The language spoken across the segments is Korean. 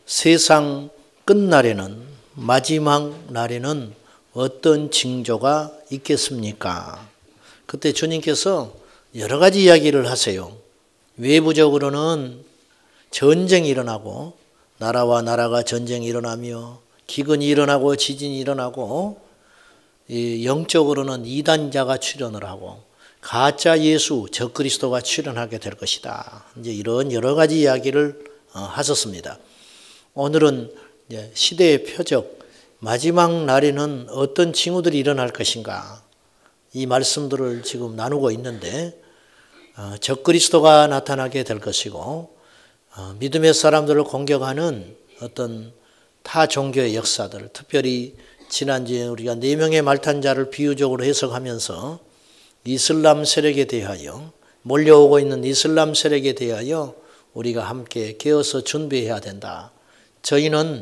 세상 끝날에는, 마지막 날에는 어떤 징조가 있겠습니까? 그때 주님께서 여러 가지 이야기를 하세요. 외부적으로는 전쟁이 일어나고, 나라와 나라가 전쟁이 일어나며 기근이 일어나고 지진이 일어나고, 영적으로는 이단자가 출현을 하고 가짜 예수 적그리스도가 출현하게 될 것이다. 이제 이런 여러 가지 이야기를 하셨습니다. 오늘은 시대의 표적, 마지막 날에는 어떤 징후들이 일어날 것인가, 이 말씀들을 지금 나누고 있는데, 적그리스도가 나타나게 될 것이고, 믿음의 사람들을 공격하는 어떤 타 종교의 역사들, 특별히 지난주에 우리가 4명의 말탄자를 비유적으로 해석하면서 이슬람 세력에 대하여, 몰려오고 있는 이슬람 세력에 대하여 우리가 함께 깨어서 준비해야 된다. 저희는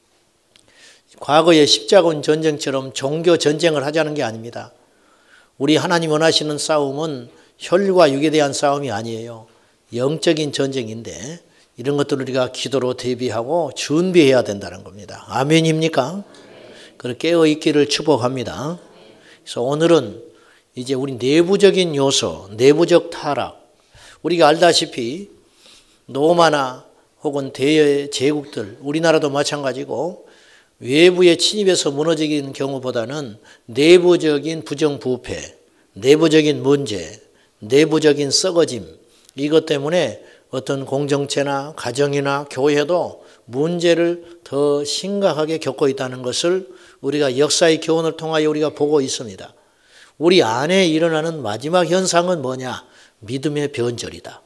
과거의 십자군 전쟁처럼 종교 전쟁을 하자는 게 아닙니다. 우리 하나님 원하시는 싸움은 혈과 육에 대한 싸움이 아니에요. 영적인 전쟁인데 이런 것들을 우리가 기도로 대비하고 준비해야 된다는 겁니다. 아멘입니까? 그렇게 깨어있기를 축복합니다. 그래서 오늘은 이제 우리 내부적인 요소, 내부적 타락, 우리가 알다시피 로마나 혹은 대제국들, 우리나라도 마찬가지고 외부의 침입에서 무너지는 경우보다는 내부적인 부정부패, 내부적인 문제, 내부적인 썩어짐, 이것 때문에 어떤 공동체나 가정이나 교회도 문제를 더 심각하게 겪고 있다는 것을 우리가 역사의 교훈을 통하여 우리가 보고 있습니다. 우리 안에 일어나는 마지막 현상은 뭐냐? 믿음의 변절이다.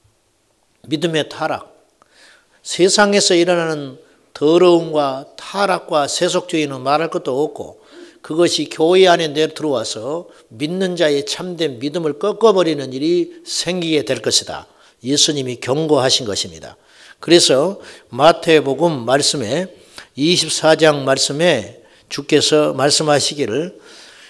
믿음의 타락. 세상에서 일어나는 더러움과 타락과 세속주의는 말할 것도 없고, 그것이 교회 안에 들어와서 믿는 자의 참된 믿음을 꺾어버리는 일이 생기게 될 것이다. 예수님이 경고하신 것입니다. 그래서 마태복음 말씀에 24장 말씀에 주께서 말씀하시기를,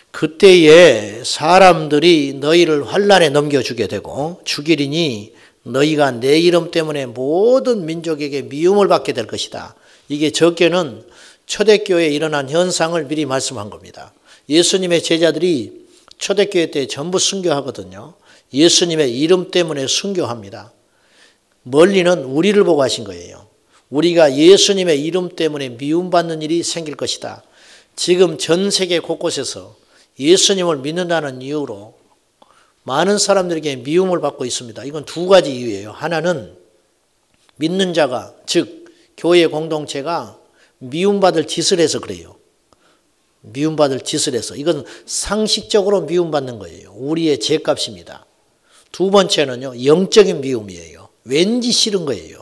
그때에 사람들이 너희를 환난에 넘겨주게 되고 죽이리니 너희가 내 이름 때문에 모든 민족에게 미움을 받게 될 것이다. 이게 적게는 초대교회에 일어난 현상을 미리 말씀한 겁니다. 예수님의 제자들이 초대교회 때 전부 순교하거든요. 예수님의 이름 때문에 순교합니다. 멀리는 우리를 보고 하신 거예요. 우리가 예수님의 이름 때문에 미움받는 일이 생길 것이다. 지금 전 세계 곳곳에서 예수님을 믿는다는 이유로 많은 사람들에게 미움을 받고 있습니다. 이건 두 가지 이유예요. 하나는 믿는 자가, 즉 교회 공동체가 미움받을 짓을 해서 그래요. 미움받을 짓을 해서. 이건 상식적으로 미움받는 거예요. 우리의 죄값입니다. 두 번째는요, 영적인 미움이에요. 왠지 싫은 거예요.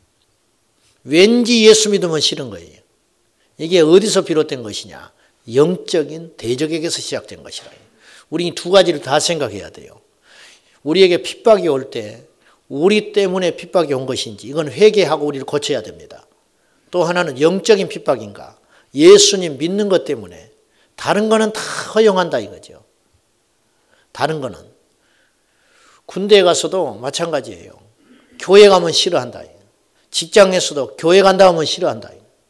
왠지 예수 믿으면 싫은 거예요. 이게 어디서 비롯된 것이냐? 영적인 대적에게서 시작된 것이라. 우리 두 가지를 다 생각해야 돼요. 우리에게 핍박이 올 때 우리 때문에 핍박이 온 것인지, 이건 회개하고 우리를 고쳐야 됩니다. 또 하나는 영적인 핍박인가? 예수님 믿는 것 때문에. 다른 거는 다 허용한다 이거죠. 다른 거는. 군대에 가서도 마찬가지예요. 교회 가면 싫어한다. 직장에서도 교회 간다 하면 싫어한다.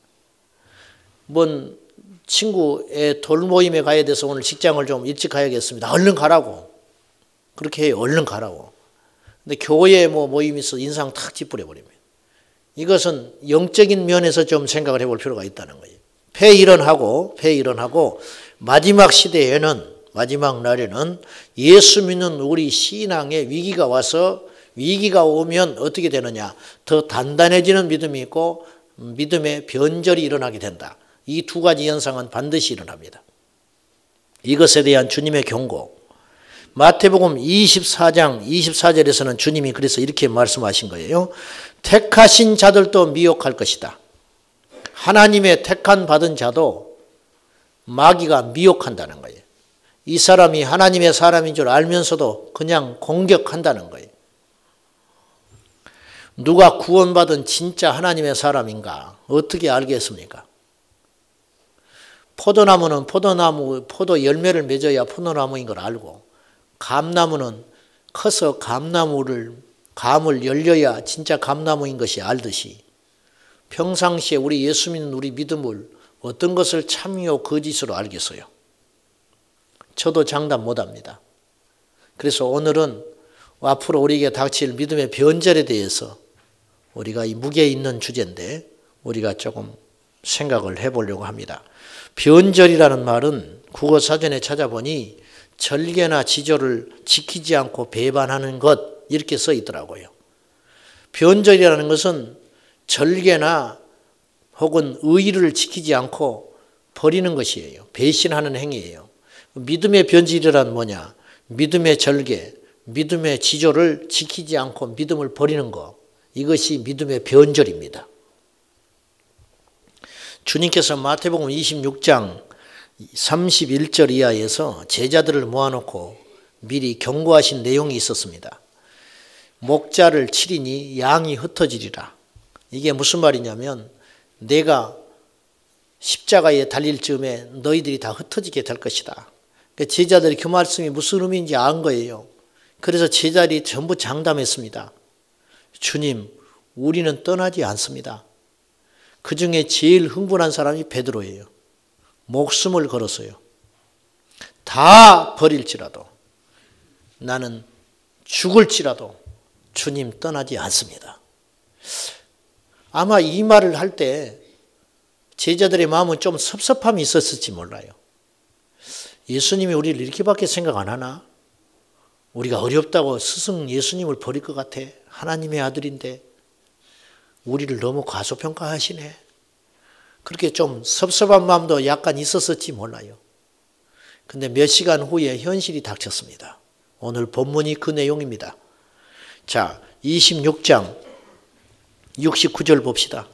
뭔 친구의 돌모임에 가야 돼서 오늘 직장을 좀 일찍 가야겠습니다. 얼른 가라고. 그렇게 해요. 얼른 가라고. 근데 교회에 모임이 있어 인상 탁 찌푸려버립니다. 이것은 영적인 면에서 좀 생각을 해볼 필요가 있다는 거예요. 폐일원하고 마지막 시대에는, 마지막 날에는 예수 믿는 우리 신앙에 위기가 와서, 위기가 오면 어떻게 되느냐? 더 단단해지는 믿음이 있고 믿음의 변절이 일어나게 된다. 이 두 가지 현상은 반드시 일어납니다. 이것에 대한 주님의 경고. 마태복음 24장 24절에서는 주님이 그래서 이렇게 말씀하신 거예요. 택하신 자들도 미혹할 것이다. 하나님의 택한 받은 자도 마귀가 미혹한다는 거예요. 이 사람이 하나님의 사람인 줄 알면서도 그냥 공격한다는 거예요. 누가 구원받은 진짜 하나님의 사람인가? 어떻게 알겠습니까? 포도나무는 포도 열매를 맺어야 포도나무인 걸 알고, 감나무는 커서 감을 열려야 진짜 감나무인 것이 알듯이, 평상시에 우리 예수 믿는 우리 믿음을 어떤 것을 참이요 거짓으로 알겠어요? 저도 장담 못합니다. 그래서 오늘은 앞으로 우리에게 닥칠 믿음의 변절에 대해서 우리가 이 무게 있는 주제인데 우리가 조금 생각을 해보려고 합니다. 변절이라는 말은 국어사전에 찾아보니 절개나 지조를 지키지 않고 배반하는 것 이렇게 써 있더라고요. 변절이라는 것은 절개나 혹은 의의를 지키지 않고 버리는 것이에요. 배신하는 행위예요. 믿음의 변질이란 뭐냐? 믿음의 절개, 믿음의 지조를 지키지 않고 믿음을 버리는 것. 이것이 믿음의 변절입니다. 주님께서 마태복음 26장 31절 이하에서 제자들을 모아놓고 미리 경고하신 내용이 있었습니다. 목자를 치리니 양이 흩어지리라. 이게 무슨 말이냐면 내가 십자가에 달릴 즈음에 너희들이 다 흩어지게 될 것이다. 제자들이 그 말씀이 무슨 의미인지 안 거예요. 그래서 제자들이 전부 장담했습니다. 주님, 우리는 떠나지 않습니다. 그 중에 제일 흥분한 사람이 베드로예요. 목숨을 걸었어요. 다 버릴지라도 나는 죽을지라도 주님 떠나지 않습니다. 아마 이 말을 할 때 제자들의 마음은 좀 섭섭함이 있었을지 몰라요. 예수님이 우리를 이렇게밖에 생각 안 하나? 우리가 어렵다고 스승 예수님을 버릴 것 같아. 하나님의 아들인데 우리를 너무 과소평가하시네. 그렇게 좀 섭섭한 마음도 약간 있었을지 몰라요. 근데 몇 시간 후에 현실이 닥쳤습니다. 오늘 본문이 그 내용입니다. 자, 26장 69절 봅시다.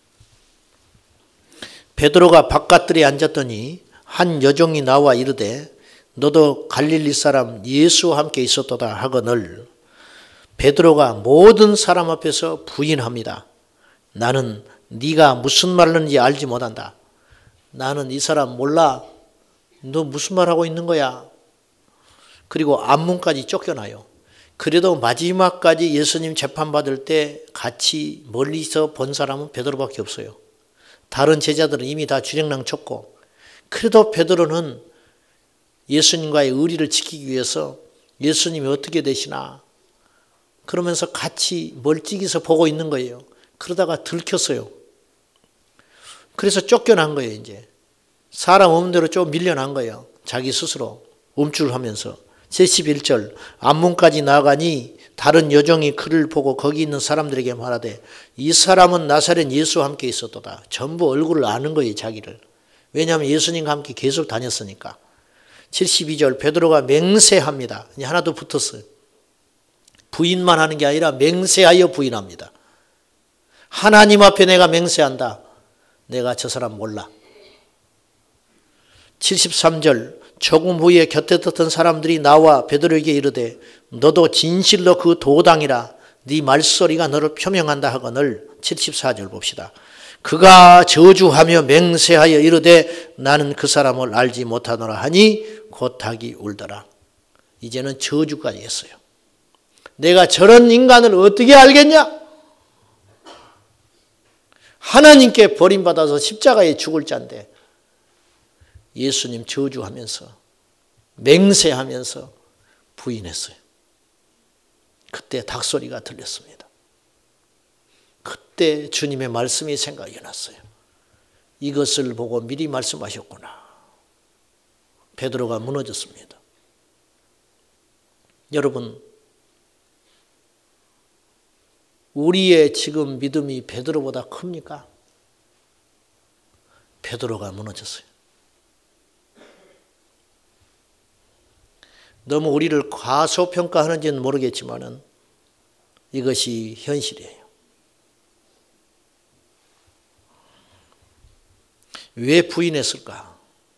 베드로가 바깥들에 앉았더니 한 여종이 나와 이르되 너도 갈릴리 사람 예수와 함께 있었도다 하거늘 베드로가 모든 사람 앞에서 부인합니다. 나는 네가 무슨 말을 하는지 알지 못한다. 나는 이 사람 몰라. 너 무슨 말하고 있는 거야? 그리고 앞문까지 쫓겨나요. 그래도 마지막까지 예수님 재판받을 때 같이 멀리서 본 사람은 베드로밖에 없어요. 다른 제자들은 이미 다 주랭랑 쳤고 그래도 베드로는 예수님과의 의리를 지키기 위해서 예수님이 어떻게 되시나 그러면서 같이 멀찍이서 보고 있는 거예요. 그러다가 들켰어요. 그래서 쫓겨난 거예요. 이제 사람 없는 대로 좀 밀려난 거예요. 자기 스스로 움찔하면서. 제11절 앞문까지 나가니 다른 여종이 그를 보고 거기 있는 사람들에게 말하되 이 사람은 나사렛 예수와 함께 있었도다. 전부 얼굴을 아는 거예요. 자기를. 왜냐하면 예수님과 함께 계속 다녔으니까. 72절 베드로가 맹세합니다. 하나 더 붙었어요. 부인만 하는 게 아니라 맹세하여 부인합니다. 하나님 앞에 내가 맹세한다. 내가 저 사람 몰라. 73절 조금 후에 곁에 섰던 사람들이 나와 베드로에게 이르되 너도 진실로 그 도당이라 네 말소리가 너를 표명한다 하거늘 74절 봅시다. 그가 저주하며 맹세하여 이르되 나는 그 사람을 알지 못하노라 하니 곧하기 울더라. 이제는 저주까지 했어요. 내가 저런 인간을 어떻게 알겠냐? 하나님께 버림받아서 십자가에 죽을 자인데 예수님 저주하면서 맹세하면서 부인했어요. 그때 닭소리가 들렸습니다. 그때 주님의 말씀이 생각이 났어요. 이것을 보고 미리 말씀하셨구나. 베드로가 무너졌습니다. 여러분, 우리의 지금 믿음이 베드로보다 큽니까? 베드로가 무너졌어요. 너무 우리를 과소평가하는지는 모르겠지만은 이것이 현실이에요. 왜 부인했을까?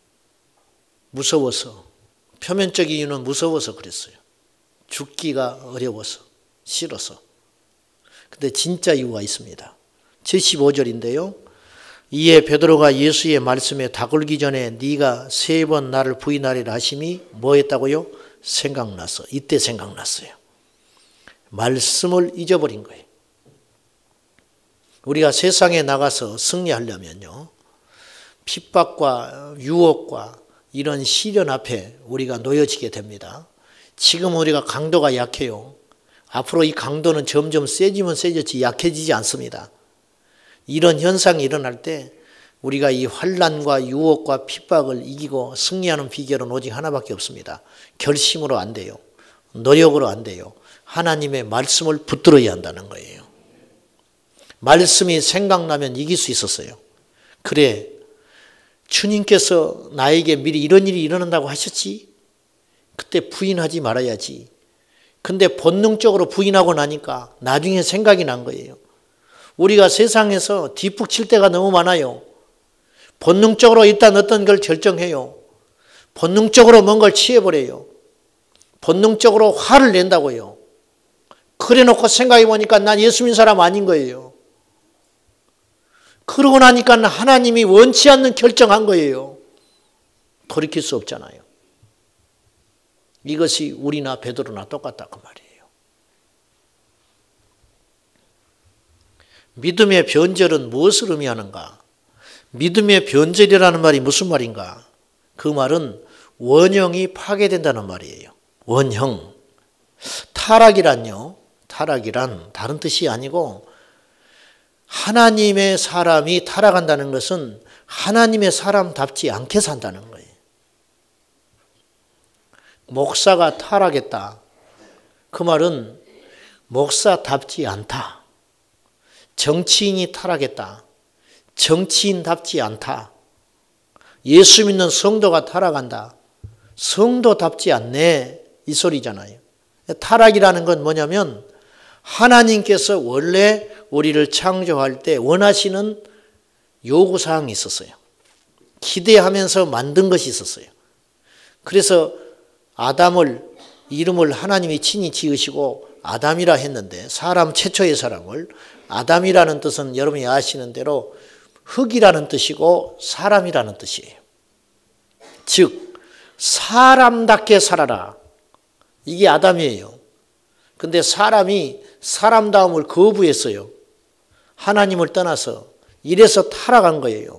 무서워서. 표면적인 이유는 무서워서 그랬어요. 죽기가 어려워서, 싫어서. 근데 진짜 이유가 있습니다. 75절인데요. 이에 베드로가 예수의 말씀에 다굴기 전에 네가 3번 나를 부인하리라 하심이 뭐 했다고요? 생각났어. 이때 생각났어요. 말씀을 잊어버린 거예요. 우리가 세상에 나가서 승리하려면요, 핍박과 유혹과 이런 시련 앞에 우리가 놓여지게 됩니다. 지금 우리가 강도가 약해요. 앞으로 이 강도는 점점 세지면 세졌지 약해지지 않습니다. 이런 현상이 일어날 때 우리가 이 환난과 유혹과 핍박을 이기고 승리하는 비결은 오직 하나밖에 없습니다. 결심으로 안 돼요. 노력으로 안 돼요. 하나님의 말씀을 붙들어야 한다는 거예요. 말씀이 생각나면 이길 수 있었어요. 그래, 주님께서 나에게 미리 이런 일이 일어난다고 하셨지? 그때 부인하지 말아야지. 근데 본능적으로 부인하고 나니까 나중에 생각이 난 거예요. 우리가 세상에서 뒷북 칠 때가 너무 많아요. 본능적으로 일단 어떤 걸 결정해요. 본능적으로 뭔가를 취해버려요. 본능적으로 화를 낸다고요. 그래 놓고 생각해 보니까 난 예수 믿는 사람 아닌 거예요. 그러고 나니까 하나님이 원치 않는 결정한 거예요. 돌이킬 수 없잖아요. 이것이 우리나 베드로나 똑같다 그 말이에요. 믿음의 변절은 무엇을 의미하는가? 믿음의 변절이라는 말이 무슨 말인가? 그 말은 원형이 파괴된다는 말이에요. 원형. 타락이란 다른 뜻이 아니고 하나님의 사람이 타락한다는 것은 하나님의 사람답지 않게 산다는 거예요. 목사가 타락했다. 그 말은 목사답지 않다. 정치인이 타락했다. 정치인답지 않다. 예수 믿는 성도가 타락한다. 성도답지 않네. 이 소리잖아요. 타락이라는 건 뭐냐면 하나님께서 원래 우리를 창조할 때 원하시는 요구사항이 있었어요. 기대하면서 만든 것이 있었어요. 그래서 아담을 이름을 하나님이 친히 지으시고 아담이라 했는데 사람 최초의 사람을 아담이라는 뜻은 여러분이 아시는 대로 흙이라는 뜻이고 사람이라는 뜻이에요. 즉 사람답게 살아라. 이게 아담이에요. 근데 사람이 사람다움을 거부했어요. 하나님을 떠나서. 이래서 타락한 거예요.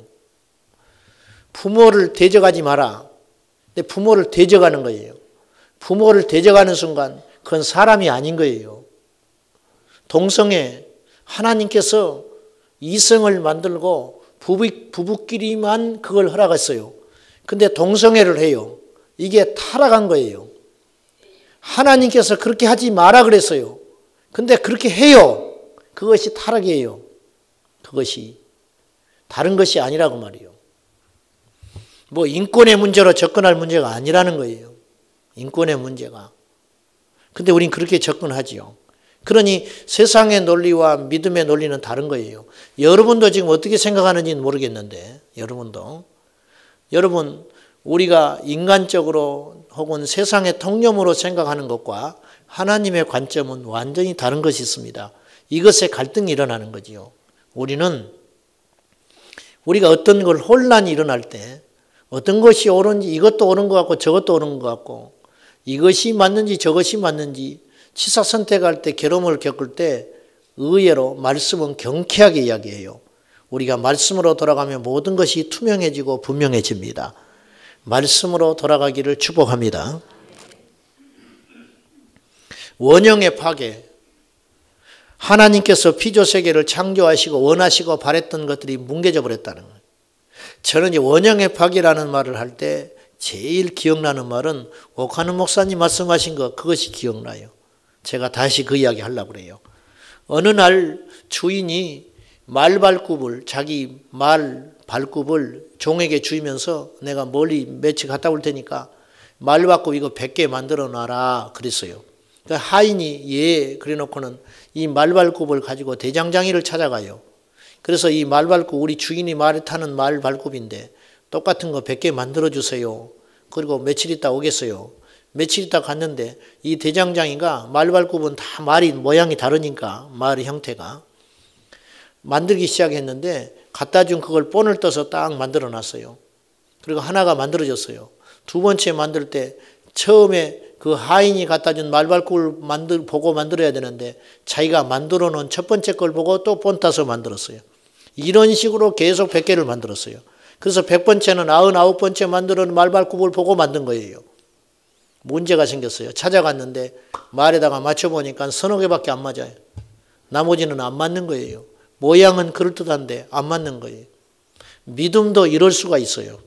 부모를 대적하지 마라. 근데 부모를 대적하는 거예요. 부모를 대적하는 순간 그건 사람이 아닌 거예요. 동성애, 하나님께서 이성을 만들고 부부끼리만 그걸 허락했어요. 근데 동성애를 해요. 이게 타락한 거예요. 하나님께서 그렇게 하지 마라 그랬어요. 근데 그렇게 해요. 그것이 타락이에요. 그것이 다른 것이 아니라고 말이에요. 뭐 인권의 문제로 접근할 문제가 아니라는 거예요. 인권의 문제가. 근데 우린 그렇게 접근하지요. 그러니 세상의 논리와 믿음의 논리는 다른 거예요. 여러분도 지금 어떻게 생각하는지는 모르겠는데 여러분 우리가 인간적으로 혹은 세상의 통념으로 생각하는 것과 하나님의 관점은 완전히 다른 것이 있습니다. 이것에 갈등이 일어나는 거지요. 우리가 어떤 걸 혼란이 일어날 때 어떤 것이 옳은지 이것도 옳은 것 같고 저것도 옳은 것 같고 이것이 맞는지 저것이 맞는지 취사선택할 때 괴로움을 겪을 때 의외로 말씀은 경쾌하게 이야기해요. 우리가 말씀으로 돌아가면 모든 것이 투명해지고 분명해집니다. 말씀으로 돌아가기를 축복합니다. 원형의 파괴. 하나님께서 피조세계를 창조하시고 원하시고 바랬던 것들이 뭉개져 버렸다는 거예요. 저는 이제 원형의 파괴라는 말을 할 때 제일 기억나는 말은 오카는 목사님 말씀하신 것 그것이 기억나요. 제가 다시 그 이야기 하려고 그래요. 어느 날 주인이 자기 말 발굽을 종에게 주면서 내가 멀리 며칠 갔다 올 테니까 말 발굽 이거 100개 만들어 놔라 그랬어요. 그러니까 하인이 예 그래 놓고는 이 말 발굽을 가지고 대장장이를 찾아가요. 그래서 이 말 발굽 우리 주인이 말에 타는 말 발굽인데 똑같은 거 100개 만들어 주세요. 그리고 며칠 있다 오겠어요. 며칠 있다 갔는데 이 대장장이가 말 발굽은 다 말이 모양이 다르니까 말의 형태가 만들기 시작했는데 갖다 준 그걸 본을 떠서 딱 만들어 놨어요. 그리고 하나가 만들어졌어요. 두 번째 만들 때 처음에 그 하인이 갖다 준 말발굽을 보고 만들어야 되는데 자기가 만들어 놓은 첫 번째 걸 보고 또 본따서 만들었어요. 이런 식으로 계속 100개를 만들었어요. 그래서 100번째는 99번째 만들어 놓은 말발굽을 보고 만든 거예요. 문제가 생겼어요. 찾아갔는데 말에다가 맞춰보니까 서너 개밖에 안 맞아요. 나머지는 안 맞는 거예요. 모양은 그럴듯한데 안 맞는 거예요. 믿음도 이럴 수가 있어요.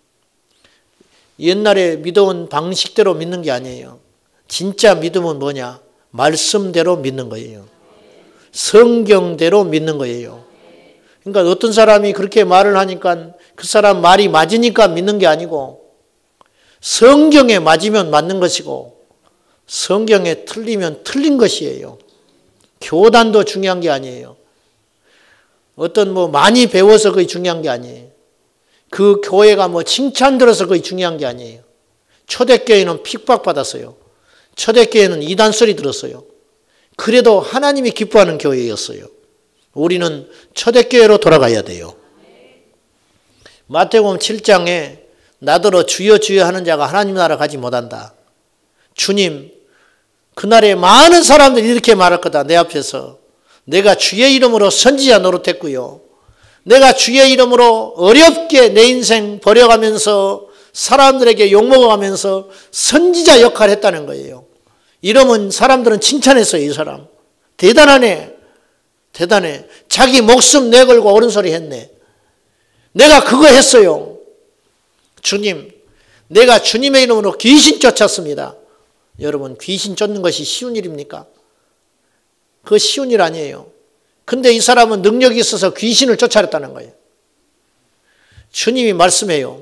옛날에 믿어온 방식대로 믿는 게 아니에요. 진짜 믿음은 뭐냐? 말씀대로 믿는 거예요. 성경대로 믿는 거예요. 그러니까 어떤 사람이 그렇게 말을 하니까 그 사람 말이 맞으니까 믿는 게 아니고 성경에 맞으면 맞는 것이고 성경에 틀리면 틀린 것이에요. 교단도 중요한 게 아니에요. 어떤 많이 배워서 그게 중요한 게 아니에요. 그 교회가 칭찬 들어서 그게 중요한 게 아니에요. 초대교회는 핍박받았어요. 초대교회는 이단 소리 들었어요. 그래도 하나님이 기뻐하는 교회였어요. 우리는 초대교회로 돌아가야 돼요. 마태복음 7장에 나더러 주여 주여 하는 자가 하나님 나라 가지 못한다. 주님, 그날에 많은 사람들이 이렇게 말할 거다. 내 앞에서 내가 주의 이름으로 선지자 노릇했고요. 내가 주의 이름으로 어렵게 내 인생 버려가면서 사람들에게 욕먹어가면서 선지자 역할을 했다는 거예요. 이러면 사람들은 칭찬했어요. 이 사람 대단하네. 대단해. 자기 목숨 내걸고 옳은 소리 했네. 내가 그거 했어요. 주님, 내가 주님의 이름으로 귀신 쫓았습니다. 여러분, 귀신 쫓는 것이 쉬운 일입니까? 그거 쉬운 일 아니에요. 근데 이 사람은 능력이 있어서 귀신을 쫓아냈다는 거예요. 주님이 말씀해요.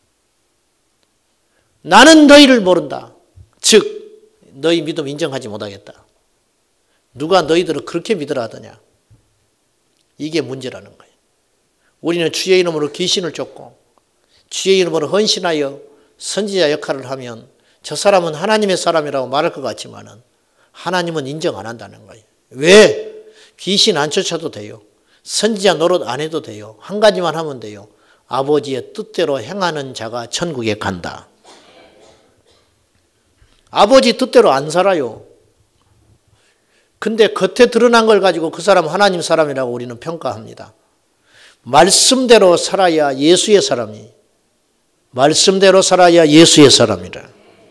나는 너희를 모른다. 즉 너희 믿음 인정하지 못하겠다. 누가 너희들을 그렇게 믿으라 하더냐. 이게 문제라는 거예요. 우리는 주의 이름으로 귀신을 쫓고 주의 이름으로 헌신하여 선지자 역할을 하면 저 사람은 하나님의 사람이라고 말할 것 같지만은 하나님은 인정 안 한다는 거예요. 왜? 귀신 안 쫓아도 돼요. 선지자 노릇 안 해도 돼요. 한 가지만 하면 돼요. 아버지의 뜻대로 행하는 자가 천국에 간다. 아버지 뜻대로 안 살아요. 근데 겉에 드러난 걸 가지고 그 사람 하나님 사람이라고 우리는 평가합니다. 말씀대로 살아야 예수의 사람이, 말씀대로 살아야 예수의 사람이라.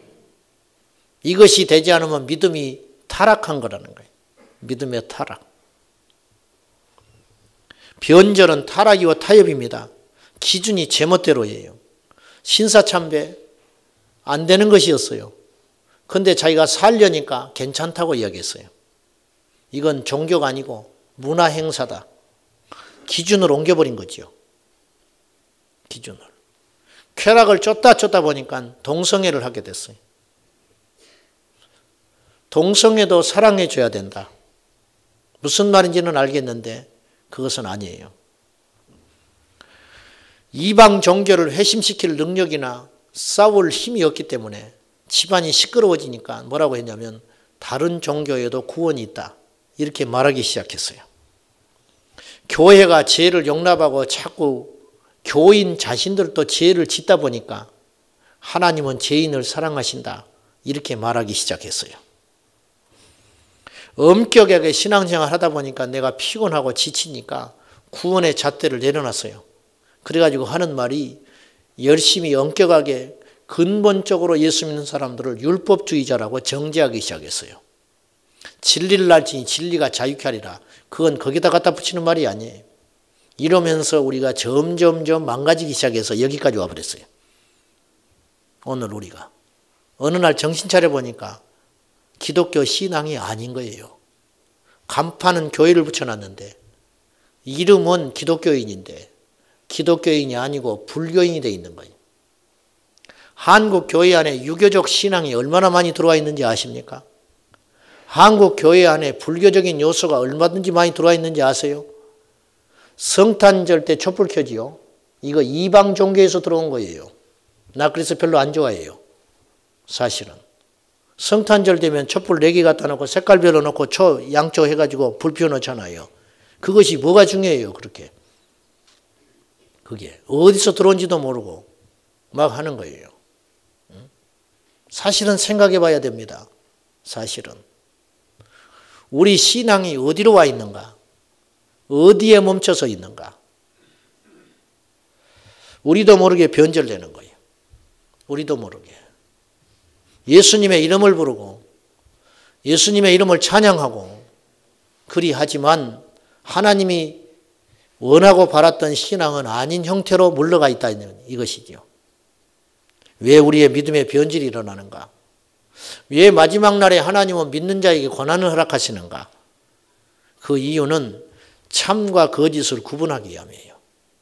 이것이 되지 않으면 믿음이 타락한 거라는 거예요. 믿음의 타락. 변절은 타락이고 타협입니다. 기준이 제멋대로예요. 신사참배 안 되는 것이었어요. 그런데 자기가 살려니까 괜찮다고 이야기했어요. 이건 종교가 아니고 문화 행사다. 기준을 옮겨버린 거죠. 기준을. 쾌락을 쫓다 보니까 동성애를 하게 됐어요. 동성애도 사랑해 줘야 된다. 무슨 말인지는 알겠는데 그것은 아니에요. 이방 종교를 회심시킬 능력이나 싸울 힘이 없기 때문에 집안이 시끄러워지니까 뭐라고 했냐면 다른 종교에도 구원이 있다. 이렇게 말하기 시작했어요. 교회가 죄를 용납하고 자꾸 교인 자신들도 죄를 짓다 보니까 하나님은 죄인을 사랑하신다. 이렇게 말하기 시작했어요. 엄격하게 신앙생활 하다 보니까 내가 피곤하고 지치니까 구원의 잣대를 내려놨어요. 그래가지고 하는 말이 열심히 엄격하게 근본적으로 예수 믿는 사람들을 율법주의자라고 정죄하기 시작했어요. 진리를 알지니 진리가 자유케 하리라. 그건 거기다 갖다 붙이는 말이 아니에요. 이러면서 우리가 점점점 망가지기 시작해서 여기까지 와버렸어요. 오늘 우리가 어느 날 정신 차려보니까 기독교 신앙이 아닌 거예요. 간판은 교회를 붙여놨는데 이름은 기독교인인데 기독교인이 아니고 불교인이 되어 있는 거예요. 한국 교회 안에 유교적 신앙이 얼마나 많이 들어와 있는지 아십니까? 한국 교회 안에 불교적인 요소가 얼마든지 많이 들어와 있는지 아세요? 성탄절 때 촛불 켜지요. 이거 이방 종교에서 들어온 거예요. 나 그래서 별로 안 좋아해요. 사실은. 성탄절 되면 촛불 4개 갖다 놓고 색깔별로 놓고 양초 해가지고 불 피워놓잖아요. 그것이 뭐가 중요해요, 그렇게. 그게 어디서 들어온지도 모르고 막 하는 거예요. 사실은 생각해 봐야 됩니다. 사실은. 우리 신앙이 어디로 와 있는가? 어디에 멈춰서 있는가? 우리도 모르게 변절되는 거예요. 우리도 모르게. 예수님의 이름을 부르고 예수님의 이름을 찬양하고 그리하지만 하나님이 원하고 바랐던 신앙은 아닌 형태로 물러가 있다는 이것이죠. 왜 우리의 믿음의 변질이 일어나는가? 왜 마지막 날에 하나님은 믿는 자에게 고난을 허락하시는가? 그 이유는 참과 거짓을 구분하기 위함이에요.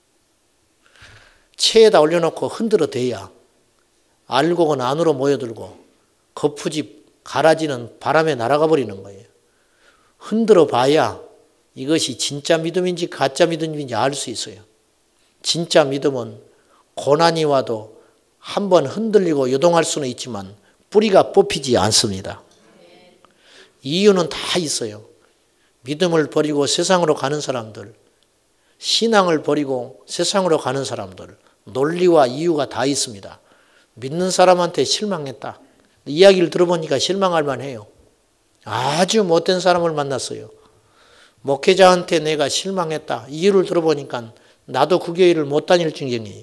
체에다 올려놓고 흔들어 대야 알곡은 안으로 모여들고 거푸집 가라지는 바람에 날아가 버리는 거예요. 흔들어 봐야 이것이 진짜 믿음인지 가짜 믿음인지 알 수 있어요. 진짜 믿음은 고난이 와도 한번 흔들리고 요동할 수는 있지만 뿌리가 뽑히지 않습니다. 이유는 다 있어요. 믿음을 버리고 세상으로 가는 사람들, 신앙을 버리고 세상으로 가는 사람들, 논리와 이유가 다 있습니다. 믿는 사람한테 실망했다. 이야기를 들어보니까 실망할 만해요. 아주 못된 사람을 만났어요. 목회자한테 내가 실망했다. 이유를 들어보니까 나도 그 교회를 못 다닐 지경이에요.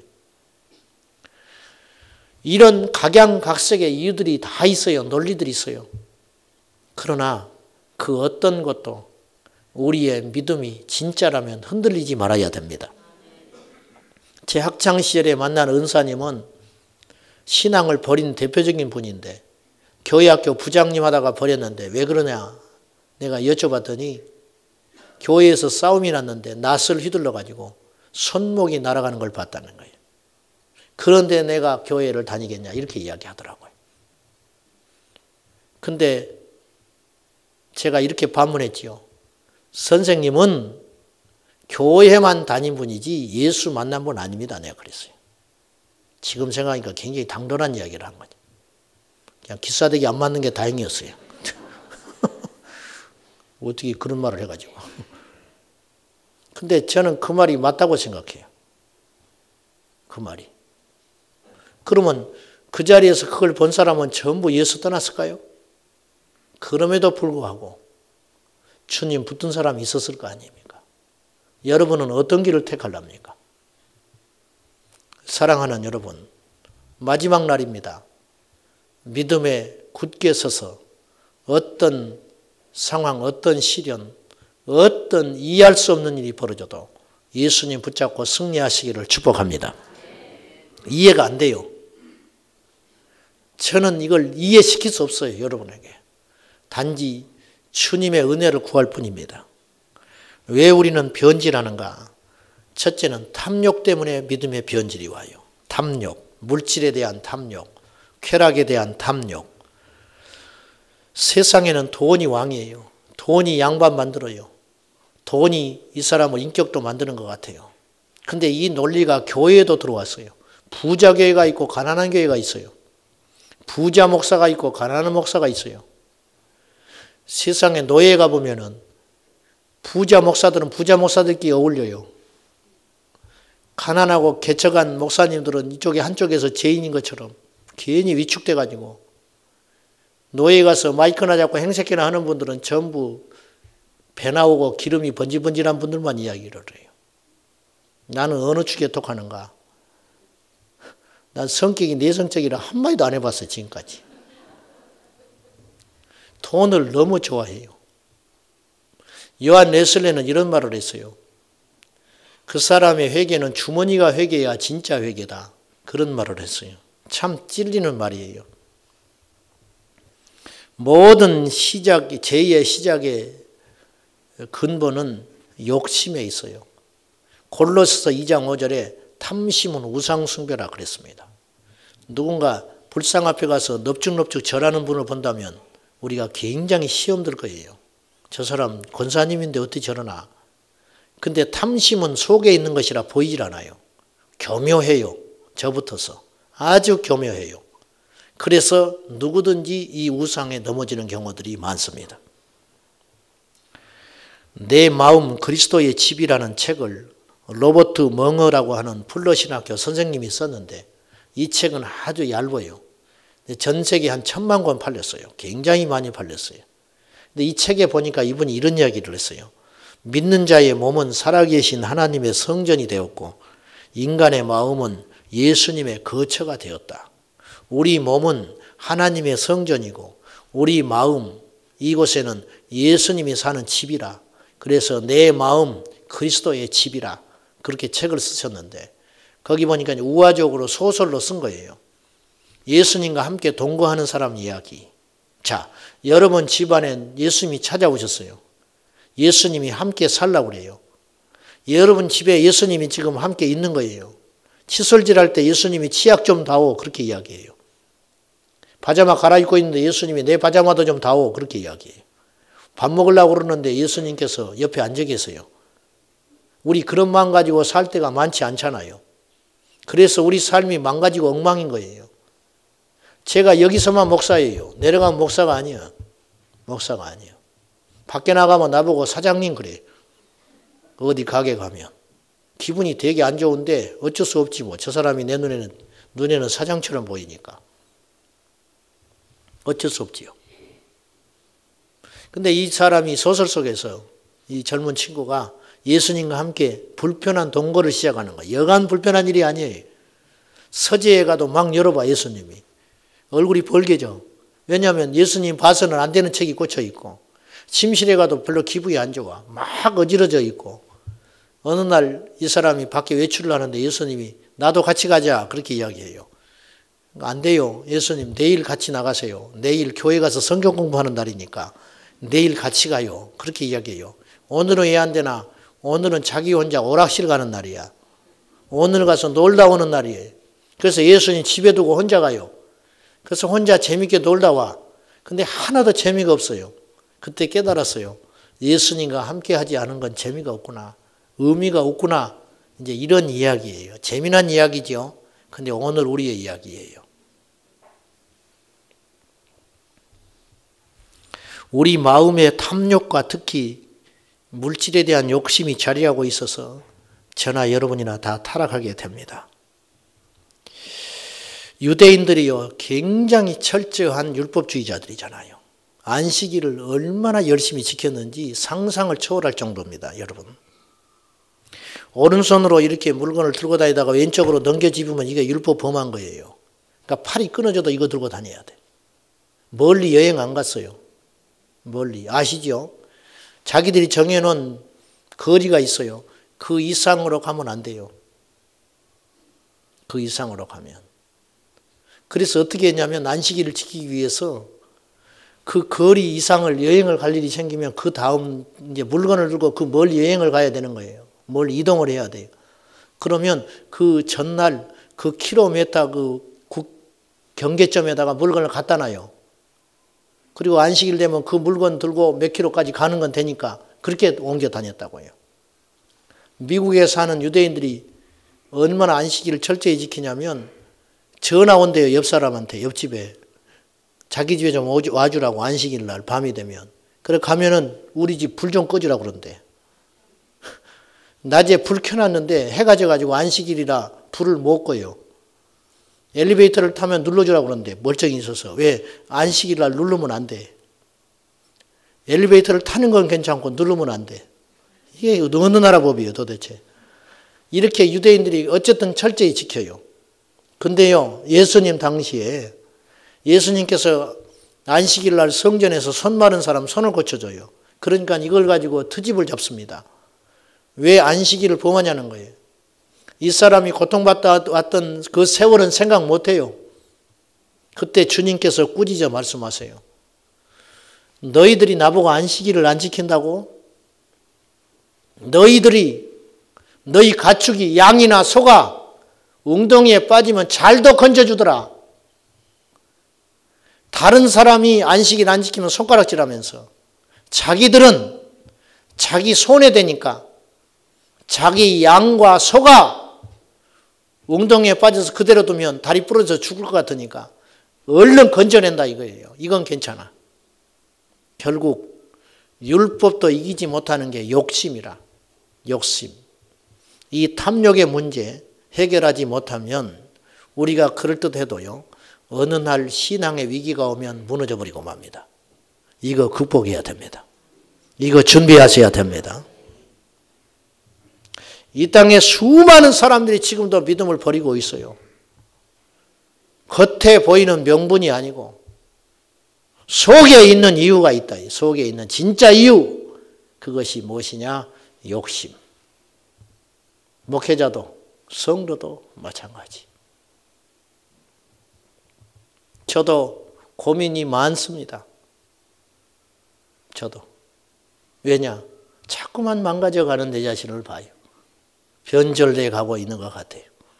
이런 각양각색의 이유들이 다 있어요. 논리들이 있어요. 그러나 그 어떤 것도 우리의 믿음이 진짜라면 흔들리지 말아야 됩니다. 제 학창시절에 만난 은사님은 신앙을 버린 대표적인 분인데 교회학교 부장님 하다가 버렸는데 왜 그러냐 내가 여쭤봤더니 교회에서 싸움이 났는데 낫을 휘둘러가지고 손목이 날아가는 걸 봤다는 거예요. 그런데 내가 교회를 다니겠냐 이렇게 이야기하더라고요. 근데 제가 이렇게 반문했지요. 선생님은 교회만 다닌 분이지 예수 만난 분 아닙니다. 내가 그랬어요. 지금 생각하니까 굉장히 당돌한 이야기를 한 거죠. 그냥 기싸대기 안 맞는 게 다행이었어요. 어떻게 그런 말을 해가지고. 근데 저는 그 말이 맞다고 생각해요. 그 말이. 그러면 그 자리에서 그걸 본 사람은 전부 예수 떠났을까요? 그럼에도 불구하고 주님 붙은 사람이 있었을 거 아닙니까? 여러분은 어떤 길을 택하렵니까? 사랑하는 여러분, 마지막 날입니다. 믿음에 굳게 서서 어떤 상황, 어떤 시련, 어떤 이해할 수 없는 일이 벌어져도 예수님 붙잡고 승리하시기를 축복합니다. 이해가 안 돼요. 저는 이걸 이해시킬 수 없어요. 여러분에게. 단지 주님의 은혜를 구할 뿐입니다. 왜 우리는 변질하는가? 첫째는 탐욕 때문에 믿음의 변질이 와요. 탐욕, 물질에 대한 탐욕, 쾌락에 대한 탐욕. 세상에는 돈이 왕이에요. 돈이 양반 만들어요. 돈이 이 사람을 인격도 만드는 것 같아요. 근데 이 논리가 교회에도 들어왔어요. 부자 교회가 있고 가난한 교회가 있어요. 부자 목사가 있고 가난한 목사가 있어요. 세상에 노예에 가보면은 부자 목사들은 부자 목사들끼리 어울려요. 가난하고 개척한 목사님들은 이쪽에 한쪽에서 죄인인 것처럼 괜히 위축돼가지고 노예에 가서 마이크나 잡고 행색이나 하는 분들은 전부 배 나오고 기름이 번질번질한 분들만 이야기를 해요. 나는 어느 축에 속하는가? 난 성격이 내성적이라 한마디도 안 해봤어요. 지금까지. 돈을 너무 좋아해요. 요한 웨슬리는 이런 말을 했어요. 그 사람의 회개는 주머니가 회개야 진짜 회개다. 그런 말을 했어요. 참 찔리는 말이에요. 모든 죄의 시작의 근본은 욕심에 있어요. 골로새서 2장 5절에 탐심은 우상숭배라 그랬습니다. 누군가 불상 앞에 가서 넙죽넙죽 절하는 분을 본다면 우리가 굉장히 시험 들 거예요. 저 사람 권사님인데 어떻게 저러나. 근데 탐심은 속에 있는 것이라 보이질 않아요. 교묘해요. 저부터서. 아주 교묘해요. 그래서 누구든지 이 우상에 넘어지는 경우들이 많습니다. 내 마음 그리스도의 집이라는 책을 로버트 멍어라고 하는 플러신학교 선생님이 썼는데 이 책은 아주 얇아요. 전 세계에 한 1000만 권 팔렸어요. 굉장히 많이 팔렸어요. 근데 이 책에 보니까 이분이 이런 이야기를 했어요. 믿는 자의 몸은 살아계신 하나님의 성전이 되었고 인간의 마음은 예수님의 거처가 되었다. 우리 몸은 하나님의 성전이고 우리 마음 이곳에는 예수님이 사는 집이라. 그래서 내 마음 그리스도의 집이라. 그렇게 책을 쓰셨는데 거기 보니까 우화적으로 소설로 쓴 거예요. 예수님과 함께 동거하는 사람 이야기. 자, 여러분 집안에 예수님이 찾아오셨어요. 예수님이 함께 살라고 그래요. 여러분 집에 예수님이 지금 함께 있는 거예요. 칫솔질할 때 예수님이 치약 좀 다오 그렇게 이야기해요. 파자마 갈아입고 있는데 예수님이 내 파자마도 좀 다오 그렇게 이야기해요. 밥 먹으려고 그러는데 예수님께서 옆에 앉아 계세요. 우리 그런 마음 가지고 살 때가 많지 않잖아요. 그래서 우리 삶이 망가지고 엉망인 거예요. 제가 여기서만 목사예요. 내려가면 목사가 아니야. 목사가 아니에요. 밖에 나가면 나보고 사장님 그래. 어디 가게 가면. 기분이 되게 안 좋은데 어쩔 수 없지 뭐. 저 사람이 내 눈에는 사장처럼 보이니까. 어쩔 수 없지요. 근데 이 사람이 소설 속에서 이 젊은 친구가 예수님과 함께 불편한 동거를 시작하는 거예요. 여간 불편한 일이 아니에요. 서재에 가도 막 열어봐 예수님이. 얼굴이 벌개져. 왜냐하면 예수님 봐서는 안 되는 책이 꽂혀 있고 침실에 가도 별로 기분이 안 좋아. 막 어지러져 있고 어느 날 이 사람이 밖에 외출을 하는데 예수님이 나도 같이 가자 그렇게 이야기해요. 안 돼요. 예수님 내일 같이 나가세요. 내일 교회 가서 성경 공부하는 날이니까 내일 같이 가요. 그렇게 이야기해요. 오늘은 왜 안 되나? 오늘은 자기 혼자 오락실 가는 날이야. 오늘 가서 놀다 오는 날이에요. 그래서 예수님 집에 두고 혼자 가요. 그래서 혼자 재밌게 놀다 와. 근데 하나도 재미가 없어요. 그때 깨달았어요. 예수님과 함께 하지 않은 건 재미가 없구나. 의미가 없구나. 이제 이런 이야기예요. 재미난 이야기죠. 근데 오늘 우리의 이야기예요. 우리 마음의 탐욕과 특히 물질에 대한 욕심이 자리하고 있어서 저나 여러분이나 다 타락하게 됩니다. 유대인들이요 굉장히 철저한 율법주의자들이잖아요. 안식일을 얼마나 열심히 지켰는지 상상을 초월할 정도입니다. 여러분. 오른손으로 이렇게 물건을 들고 다니다가 왼쪽으로 넘겨집으면 이게 율법 범한 거예요. 그러니까 팔이 끊어져도 이거 들고 다녀야 돼. 멀리 여행 안 갔어요. 멀리. 아시죠? 자기들이 정해놓은 거리가 있어요. 그 이상으로 가면 안 돼요. 그 이상으로 가면. 그래서 어떻게 했냐면 안식일을 지키기 위해서 그 거리 이상을 여행을 갈 일이 생기면 그 다음 이제 물건을 들고 그 멀리 여행을 가야 되는 거예요. 멀리 이동을 해야 돼요. 그러면 그 전날 그 킬로미터 그 경계점에다가 물건을 갖다 놔요. 그리고 안식일 되면 그 물건 들고 몇 킬로까지 가는 건 되니까 그렇게 옮겨 다녔다고 해요. 미국에 사는 유대인들이 얼마나 안식일을 철저히 지키냐면 전화 온대요. 옆 사람한테 옆집에. 자기 집에 좀 와주라고 안식일 날 밤이 되면. 그래 가면은 우리 집 불 좀 꺼주라고 그런대. 낮에 불 켜놨는데 해가 져가지고 안식일이라 불을 못 꺼요. 엘리베이터를 타면 눌러주라고 그러는데 멀쩡히 있어서. 왜? 안식일 날 누르면 안 돼. 엘리베이터를 타는 건 괜찮고 누르면 안 돼. 이게 어느 나라 법이에요 도대체. 이렇게 유대인들이 어쨌든 철저히 지켜요. 근데요 예수님 당시에 예수님께서 안식일 날 성전에서 손 마른 사람 손을 고쳐줘요. 그러니까 이걸 가지고 트집을 잡습니다. 왜 안식일을 범하냐는 거예요. 이 사람이 고통받다 왔던 그 세월은 생각 못해요. 그때 주님께서 꾸짖어 말씀하세요. 너희들이 나보고 안식일을 안 지킨다고? 너희 가축이 양이나 소가 웅덩이에 빠지면 잘도 건져주더라. 다른 사람이 안식일 안 지키면 손가락질하면서 자기들은 자기 손에 대니까 자기 양과 소가 웅덩이에 빠져서 그대로 두면 다리 부러져 죽을 것 같으니까 얼른 건져낸다 이거예요. 이건 괜찮아. 결국 율법도 이기지 못하는 게 욕심이라. 욕심. 이 탐욕의 문제 해결하지 못하면 우리가 그럴듯해도요. 어느 날 신앙의 위기가 오면 무너져 버리고 맙니다. 이거 극복해야 됩니다. 이거 준비하셔야 됩니다. 이 땅에 수많은 사람들이 지금도 믿음을 버리고 있어요. 겉에 보이는 명분이 아니고 속에 있는 이유가 있다. 속에 있는 진짜 이유. 그것이 무엇이냐? 욕심. 목회자도 성도도 마찬가지. 저도 고민이 많습니다. 저도. 왜냐? 자꾸만 망가져가는 내 자신을 봐요. 변절돼 가고 있는 것 같아요.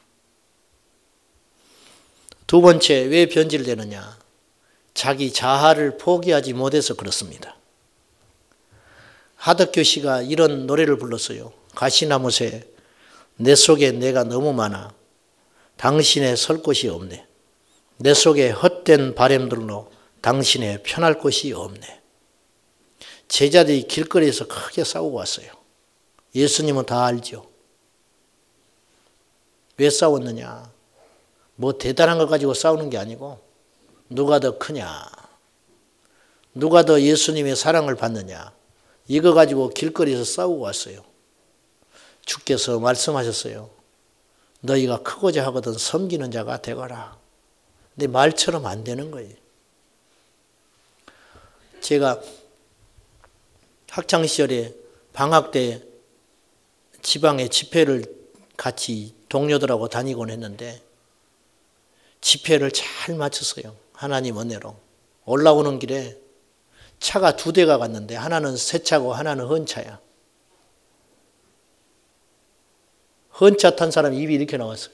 두 번째, 왜 변질되느냐? 자기 자아를 포기하지 못해서 그렇습니다. 하덕교 씨가 이런 노래를 불렀어요. 가시나무새 내 속에 내가 너무 많아 당신의 설 곳이 없네. 내 속에 헛된 바램들로 당신의 편할 곳이 없네. 제자들이 길거리에서 크게 싸우고 왔어요. 예수님은 다 알죠. 왜 싸웠느냐? 뭐 대단한 것 가지고 싸우는 게 아니고 누가 더 크냐? 누가 더 예수님의 사랑을 받느냐? 이거 가지고 길거리에서 싸우고 왔어요. 주께서 말씀하셨어요. 너희가 크고자 하거든 섬기는 자가 되거라. 근데 말처럼 안 되는 거예요. 제가 학창시절에 방학 때 지방에 집회를 같이 동료들하고 다니곤 했는데 집회를 잘 마쳤어요. 하나님 은혜로. 올라오는 길에 차가 두 대가 갔는데 하나는 새 차고 하나는 헌차야. 헌차 탄 사람 입이 이렇게 나왔어요.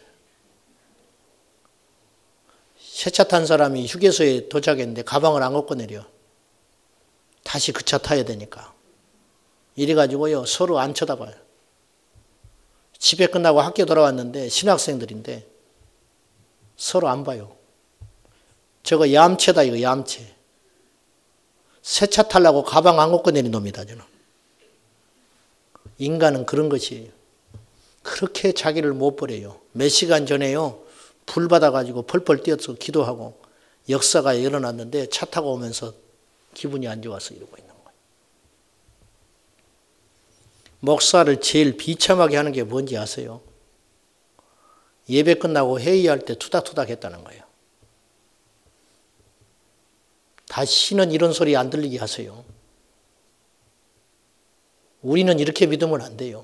새 차 탄 사람이 휴게소에 도착했는데 가방을 안 갖고 내려. 다시 그 차 타야 되니까. 이래가지고요 서로 안 쳐다봐요. 집회 끝나고 학교 돌아왔는데 신학생들인데 서로 안 봐요. 저거 얌체다 이거 얌체. 새 차 타려고 가방 안 갖고 내린 놈이다 저는. 인간은 그런 것이에요. 그렇게 자기를 못 버려요. 몇 시간 전에요 불 받아가지고 펄펄 뛰어서 기도하고 역사가 일어났는데 차 타고 오면서 기분이 안 좋아서 이러고 있는 거예요. 목사를 제일 비참하게 하는 게 뭔지 아세요? 예배 끝나고 회의할 때 투닥투닥 했다는 거예요. 다시는 이런 소리 안 들리게 하세요. 우리는 이렇게 믿으면 안 돼요.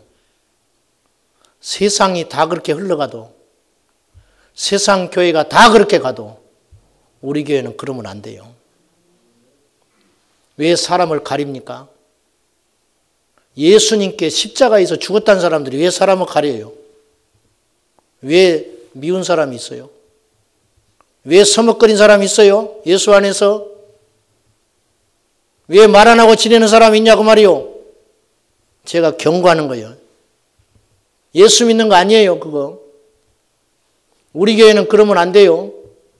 세상이 다 그렇게 흘러가도 세상 교회가 다 그렇게 가도 우리 교회는 그러면 안 돼요. 왜 사람을 가립니까? 예수님께 십자가에서 죽었다는 사람들이 왜 사람을 가려요? 왜 미운 사람이 있어요? 왜 서먹거린 사람이 있어요? 예수 안에서? 왜 말 안 하고 지내는 사람이 있냐고 말이요. 제가 경고하는 거예요. 예수 믿는 거 아니에요, 그거. 우리 교회는 그러면 안 돼요.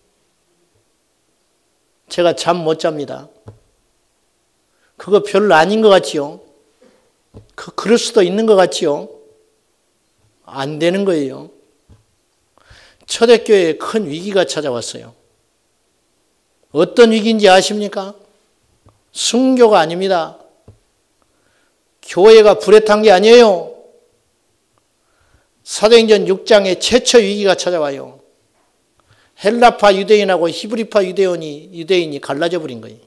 제가 잠 못 잡니다. 그거 별로 아닌 것 같지요? 그럴 수도 있는 것 같지요? 안 되는 거예요. 초대교회에 큰 위기가 찾아왔어요. 어떤 위기인지 아십니까? 순교가 아닙니다. 교회가 불에 탄 게 아니에요. 사도행전 6장에 최초 위기가 찾아와요. 헬라파 유대인하고 히브리파 유대인이 갈라져 버린 거예요.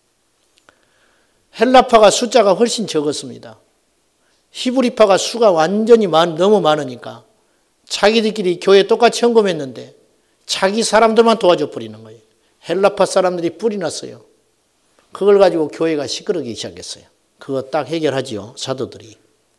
헬라파가 숫자가 훨씬 적었습니다. 히브리파가 수가 완전히 너무 많으니까 자기들끼리 교회 똑같이 헌금했는데 자기 사람들만 도와줘 버리는 거예요. 헬라파 사람들이 뿔이 났어요. 그걸 가지고 교회가 시끄러기 시작했어요. 그거 딱 해결하지요, 사도들이.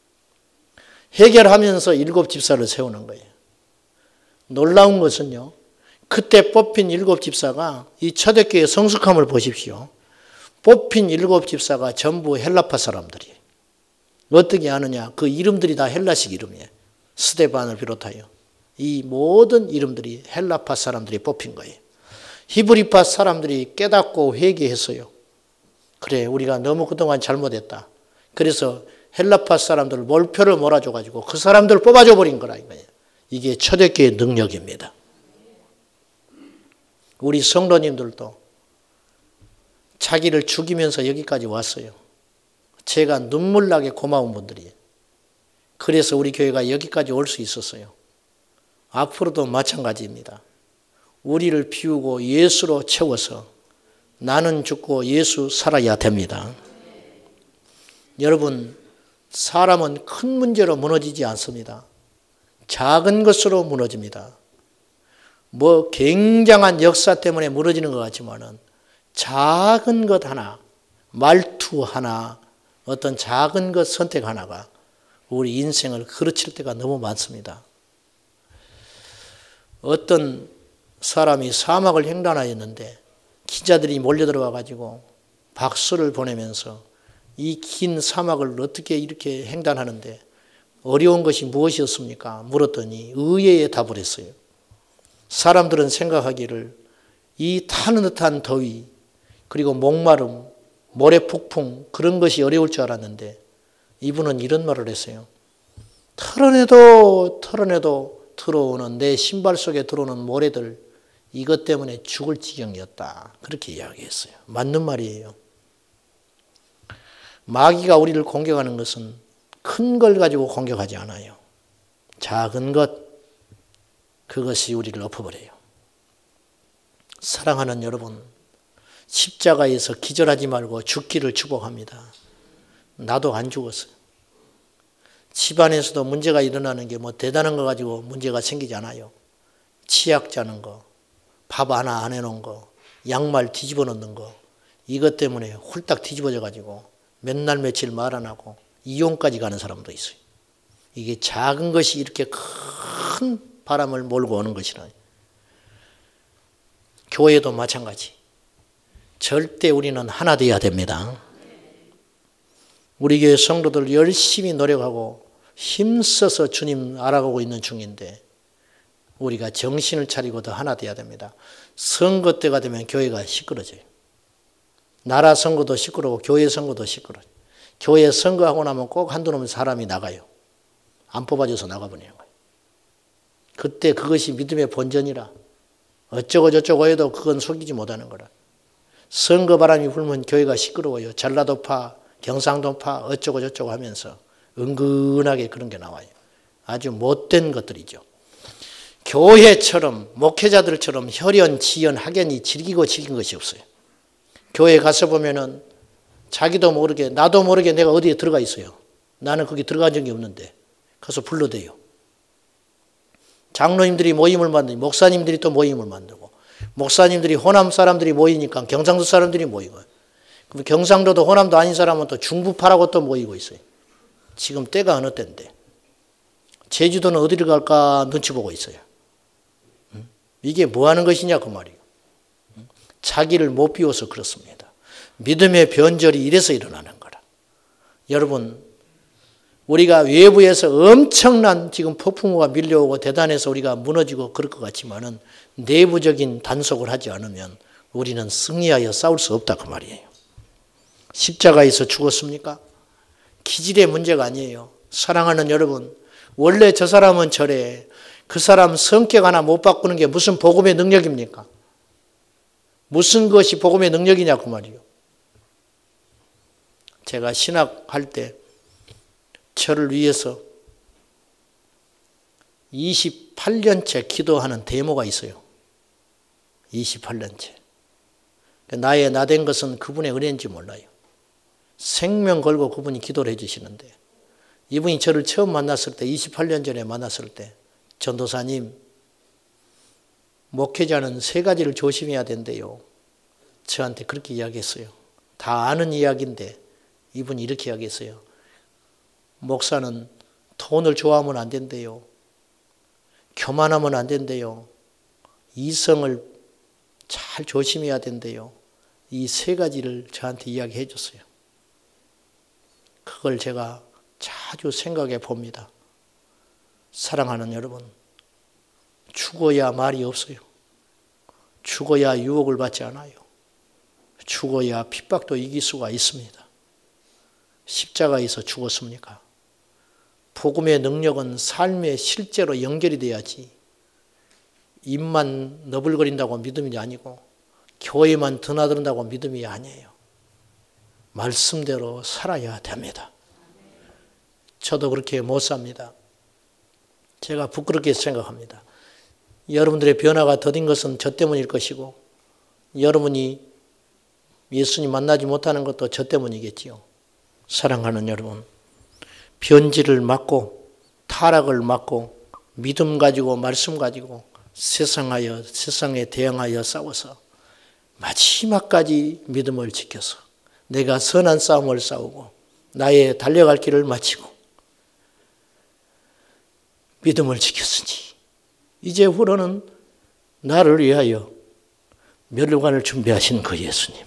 해결하면서 7 집사를 세우는 거예요. 놀라운 것은요, 그때 뽑힌 7 집사가 이 초대교회 성숙함을 보십시오. 뽑힌 7 집사가 전부 헬라파 사람들이에요. 어떻게 아느냐? 그 이름들이 다 헬라식 이름이에요. 스데반을 비롯하여. 이 모든 이름들이 헬라파 사람들이 뽑힌 거예요. 히브리파 사람들이 깨닫고 회개했어요. 그래, 우리가 너무 그동안 잘못했다. 그래서 헬라파 사람들 몰표를 몰아줘가지고 그 사람들을 뽑아줘 버린 거라 이거예요. 이게 초대교회의 능력입니다. 우리 성도님들도 자기를 죽이면서 여기까지 왔어요. 제가 눈물나게 고마운 분들이에요. 그래서 우리 교회가 여기까지 올 수 있었어요. 앞으로도 마찬가지입니다. 우리를 비우고 예수로 채워서 나는 죽고 예수 살아야 됩니다. 여러분, 사람은 큰 문제로 무너지지 않습니다. 작은 것으로 무너집니다. 뭐 굉장한 역사 때문에 무너지는 것 같지만은 작은 것 하나, 말투 하나, 어떤 작은 것 선택 하나가 우리 인생을 그르칠 때가 너무 많습니다. 어떤 사람이 사막을 횡단하였는데 기자들이 몰려들어와 가지고 박수를 보내면서 이 긴 사막을 어떻게 이렇게 횡단하는데 어려운 것이 무엇이었습니까? 물었더니 의외의 답을 했어요. 사람들은 생각하기를 이 타는 듯한 더위 그리고 목마름, 모래폭풍 그런 것이 어려울 줄 알았는데 이분은 이런 말을 했어요. 털어내도 들어오는 내 신발 속에 들어오는 모래들 이것 때문에 죽을 지경이었다. 그렇게 이야기했어요. 맞는 말이에요. 마귀가 우리를 공격하는 것은 큰 걸 가지고 공격하지 않아요. 작은 것, 그것이 우리를 엎어버려요. 사랑하는 여러분, 십자가에서 기절하지 말고 죽기를 축복합니다. 나도 안 죽었어요. 집안에서도 문제가 일어나는 게 뭐 대단한 거 가지고 문제가 생기지 않아요. 치약 짜는 거, 밥 하나 안 해놓은 거, 양말 뒤집어 놓는 거, 이것 때문에 홀딱 뒤집어져 가지고 몇 날 며칠 말 안 하고 이혼까지 가는 사람도 있어요. 이게 작은 것이 이렇게 큰 바람을 몰고 오는 것이라. 교회도 마찬가지. 절대 우리는 하나 되어야 됩니다. 우리 교회 성도들 열심히 노력하고 힘써서 주님 알아가고 있는 중인데 우리가 정신을 차리고 더 하나 되어야 됩니다. 선거 때가 되면 교회가 시끄러져요. 나라 선거도 시끄러워 교회 선거도 시끄러워요. 교회 선거하고 나면 꼭 한두 놈의 사람이 나가요. 안 뽑아줘서 나가버리는 거예요. 그때 그것이 믿음의 본전이라 어쩌고 저쩌고 해도 그건 속이지 못하는 거라. 선거 바람이 불면 교회가 시끄러워요. 전라도파, 경상도파 어쩌고 저쩌고 하면서 은근하게 그런 게 나와요. 아주 못된 것들이죠. 교회처럼 목회자들처럼 혈연, 지연, 학연이 질기고 질긴 것이 없어요. 교회에 가서 보면은 자기도 모르게 나도 모르게 내가 어디에 들어가 있어요. 나는 거기 들어간 적이 없는데 가서 불러대요. 장로님들이 모임을 만들고 목사님들이 또 모임을 만들고 목사님들이 호남 사람들이 모이니까 경상도 사람들이 모이고 그럼 경상도도 호남도 아닌 사람은 또 중부파라고 또 모이고 있어요. 지금 때가 어느 때인데 제주도는 어디를 갈까 눈치 보고 있어요. 이게 뭐 하는 것이냐 그 말이에요. 자기를 못 비워서 그렇습니다. 믿음의 변절이 이래서 일어나는 거라. 여러분 우리가 외부에서 엄청난 지금 폭풍우가 밀려오고 대단해서 우리가 무너지고 그럴 것 같지만은 내부적인 단속을 하지 않으면 우리는 승리하여 싸울 수 없다 그 말이에요. 십자가에서 죽었습니까? 기질의 문제가 아니에요. 사랑하는 여러분, 원래 저 사람은 저래. 그 사람 성격 하나 못 바꾸는 게 무슨 복음의 능력입니까? 무슨 것이 복음의 능력이냐 그 말이에요. 제가 신학할 때 저를 위해서 28년째 기도하는 데모가 있어요. 28년째. 나의 나된 것은 그분의 은혜인지 몰라요. 생명 걸고 그분이 기도를 해주시는데 이분이 저를 처음 만났을 때 28년 전에 만났을 때 전도사님 목회자는 3가지를 조심해야 된대요. 저한테 그렇게 이야기했어요. 다 아는 이야기인데 이분이 이렇게 이야기했어요. 목사는 돈을 좋아하면 안 된대요. 교만하면 안 된대요. 이성을 잘 조심해야 된대요. 이 3가지를 저한테 이야기해 줬어요. 그걸 제가 자주 생각해 봅니다. 사랑하는 여러분, 죽어야 말이 없어요. 죽어야 유혹을 받지 않아요. 죽어야 핍박도 이길 수가 있습니다. 십자가에서 죽었습니까? 복음의 능력은 삶에 실제로 연결이 돼야지 입만 너불거린다고 믿음이 아니고 교회만 드나든다고 믿음이 아니에요. 말씀대로 살아야 됩니다. 저도 그렇게 못 삽니다. 제가 부끄럽게 생각합니다. 여러분들의 변화가 더딘 것은 저 때문일 것이고 여러분이 예수님 만나지 못하는 것도 저 때문이겠지요. 사랑하는 여러분, 변질을 막고 타락을 막고 믿음 가지고 말씀 가지고 세상에 대항하여 싸워서 마지막까지 믿음을 지켜서 내가 선한 싸움을 싸우고 나의 달려갈 길을 마치고 믿음을 지켰으니 이제 후로는 나를 위하여 멸류관을 준비하신 그 예수님,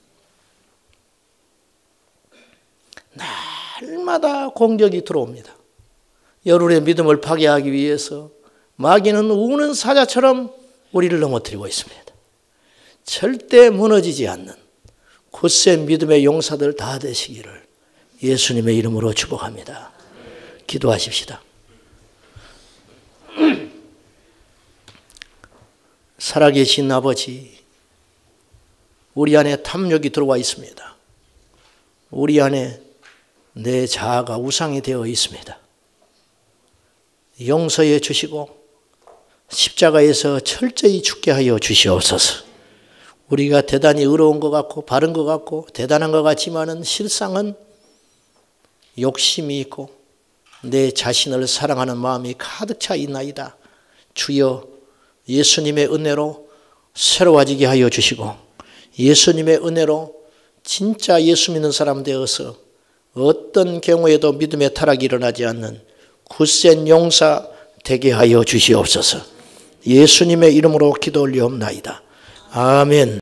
날마다 공격이 들어옵니다. 여러분의 믿음을 파괴하기 위해서 마귀는 우는 사자처럼 우리를 넘어뜨리고 있습니다. 절대 무너지지 않는 굳센 믿음의 용사들 다 되시기를 예수님의 이름으로 축복합니다. 기도하십시다. 살아계신 아버지, 우리 안에 탐욕이 들어와 있습니다. 우리 안에 내 자아가 우상이 되어 있습니다. 용서해 주시고 십자가에서 철저히 죽게 하여 주시옵소서. 우리가 대단히 의로운 것 같고 바른 것 같고 대단한 것 같지만은 실상은 욕심이 있고 내 자신을 사랑하는 마음이 가득 차 있나이다. 주여, 예수님의 은혜로 새로워지게 하여 주시고 예수님의 은혜로 진짜 예수 믿는 사람 되어서 어떤 경우에도 믿음의 타락이 일어나지 않는 굳센 용사 되게 하여 주시옵소서. 예수님의 이름으로 기도 올리옵나이다. 아멘.